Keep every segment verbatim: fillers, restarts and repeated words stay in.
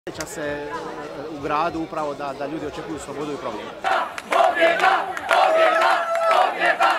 osjeća se u gradu upravo da, da ljudi očekuju slobodu i promjenu. Pobjeda! Pobjeda! Pobjeda!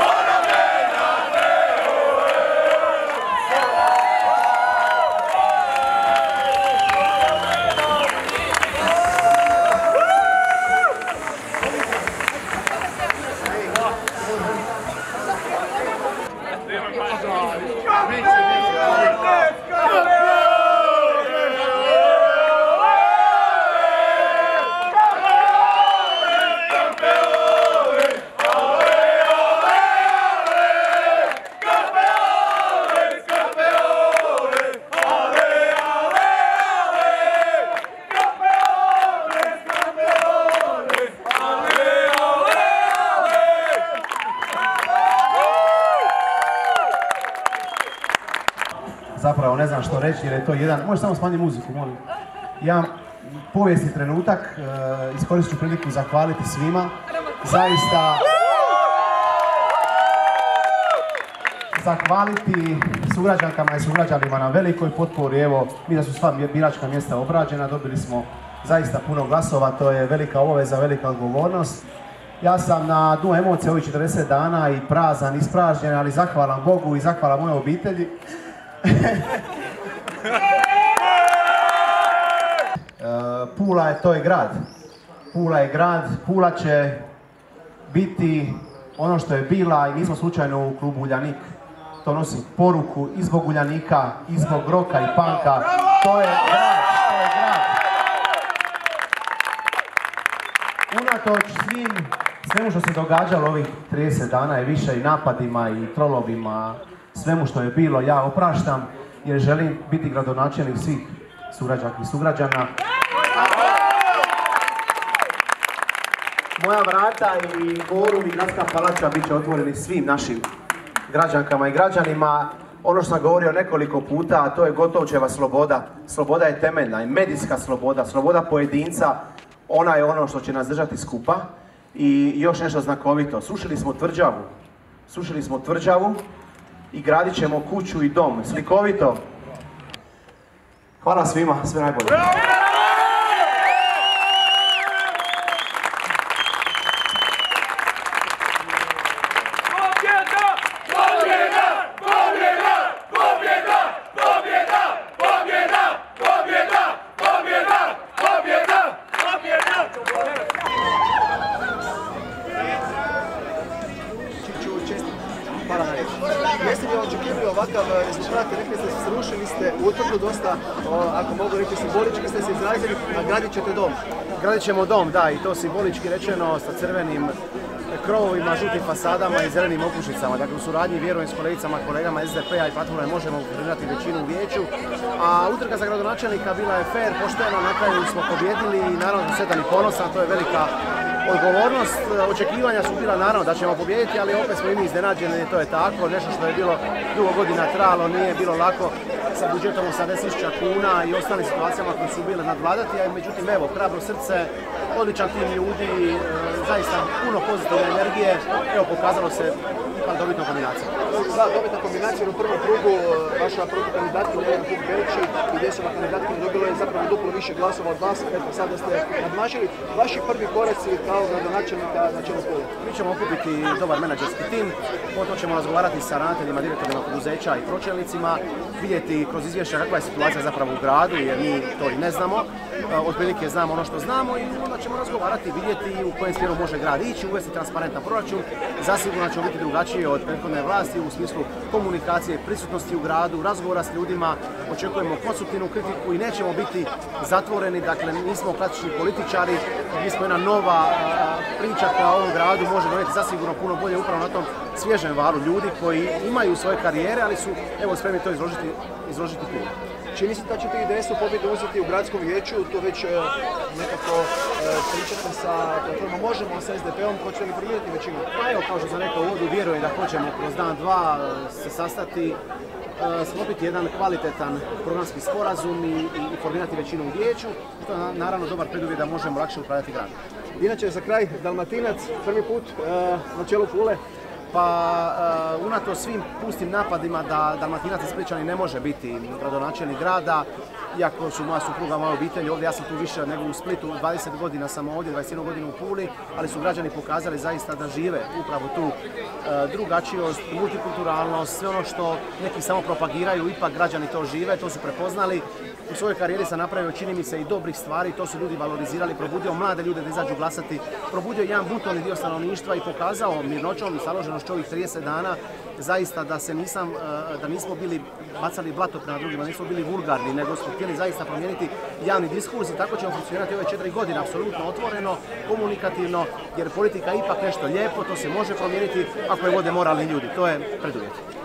Zapravo ne znam što reći jer je to jedan, može samo smanjiti muziku, molim. Jedan povijesni trenutak, e, iskoristit ću priliku zahvaliti svima. Zaista zahvaliti sugrađankama i sugrađanima na velikoj potpori. Evo, mi da su sva biračka mjesta obrađena, dobili smo zaista puno glasova, to je velika obaveza, velika odgovornost. Ja sam na dnu emocije ovih četrdeset dana i prazan, ispražnjen, ali zahvalan Bogu i zahvalan moje obitelji. Pula je, to je grad. Pula je grad, Pula će biti ono što je bila i nismo slučajno u klubu Uljanik. To nosi poruku i zbog Uljanika, i zbog roka i panka. To je grad, to je grad. Unatoč svim, svemu što se događalo ovih trideset dana i više i napadima i trolovima, svemu što je bilo, ja opraštam jer želim biti gradonačelnik svih sugrađanki i sugrađana. Moja vrata i forum i gradska palača bit će otvoreni svim našim građankama i građanima. Ono što sam govorio nekoliko puta, a to je Gotovčeva sloboda. Sloboda je temeljna i medijska sloboda, sloboda pojedinca, ona je ono što će nas držati skupa. I još nešto znakovito, srušili smo tvrđavu, srušili smo tvrđavu i gradit ćemo kuću i dom. Slikovito. Hvala svima, sve najbolje. Jeste li očekivali ovakav rezultat? Rekli ste, srušili ste utvrdu dosta, ako mogu reći simbolički ste se izrazili, a gradit ćete dom. Gradit ćemo dom, da, i to simbolički rečeno sa crvenim krovovima, žutim fasadama i zelenim okućnicama. Dakle, u suradnji vjerujem s kolegicama, kolegama S D P-a i platforme možemo formirati većinu u vijeću. A utrka za gradonačelnika bila je fair, pošteno, na kraju smo pobjedili i naravno sretan i ponosan, to je velika odgovornost. Očekivanja su bila naravno da ćemo pobijediti, ali opet smo i mi iznenađeni, to je tako. Nešto što je bilo dugo godina trajalo, nije bilo lako sa budžetom osamdeset tisuća kuna i ostalim situacijama koje su bile nadvladati, a međutim evo, hrabro srce, odličan tim ljudi, zaista puno pozitivne energije, evo pokazalo se ipak dobitna kombinacija. Da, dobitna kombinacija u prvom krugu, vaša prva kandidatkinja je Pule Filip i desna kandidatkinja dobilo je zapravo duplo više glasova od vas, eto sada ste nadmašili. Vaši prvi koraci kao gradonačelnika na čelu Pule? Mi ćemo okupiti dobar menadžerski tim, potom ćemo razgovarati sa ravnateljima, direktorima poduzeća i pročelnicima, vidjeti kroz izvješća kakva je situacija zapravo u gradu, jer mi to i ne znamo. Otprilike znamo ono što znamo i onda ćemo razgovarati, vidjeti u kojem smjeru može grad ići, uvesti transparentan proračun. Zasigurno ćemo biti drugačiji od prethodne vlasti u smislu komunikacije, prisutnosti u gradu, razgovora s ljudima, očekujemo konstruktivnu kritiku i nećemo biti zatvoreni, dakle nismo klasični političari, mi smo jedna nova priča koja ovom gradu može donijeti zasigurno puno bolje upravo na tom svježem valu ljudi koji imaju svoje karijere, ali su evo spremni to izložiti, izložiti puno. Čini se da ćete I D S-u pobjedu uzeti u gradskom vijeću, to već e, nekako e, pričate sa platformom Možemo, sa S D P-om, hoćete li formirati većinu? Pa evo, kao što sam rekao u uvodu, vjerujem da hoćemo kroz dan, dva se sastati, e, sklopiti jedan kvalitetan programski sporazum i, i, i formirati većinu u vijeću, što je naravno dobar preduvjet da možemo lakše upravljati gradom. Inače, za kraj, Dalmatinac, prvi put e, na čelu Pule. Pa uh, unato svim pustim napadima da Dalmatinac i Spličani ne može biti gradonačelnik grada, iako su moja supruga, moja obitelj ovdje, ja sam tu više nego u Splitu, dvadeset godina sam ovdje, dvadeset jednu godinu u Puli, ali su građani pokazali zaista da žive upravo tu drugačijost, multikulturalnost, sve ono što neki samo propagiraju, ipak građani to žive, to su prepoznali. U svojoj karijeri sam napravio, čini mi se, i dobrih stvari, to su ljudi valorizirali, probudio mlade ljude da izađu glasati, probudio jedan buntolni dio stanovništva i pokazao mirnoćom i staloženošću ovih trideset dana zaista da se nisam, da nismo bili bacali blato prema drugima, nismo bili vulgarni, nego smo htjeli zaista promijeniti javni diskurs i tako ćemo funkcionirati ove četiri godine, apsolutno otvoreno, komunikativno, jer politika je ipak nešto lijepo, to se može promijeniti ako je vode moralni ljudi, to je preduvjet.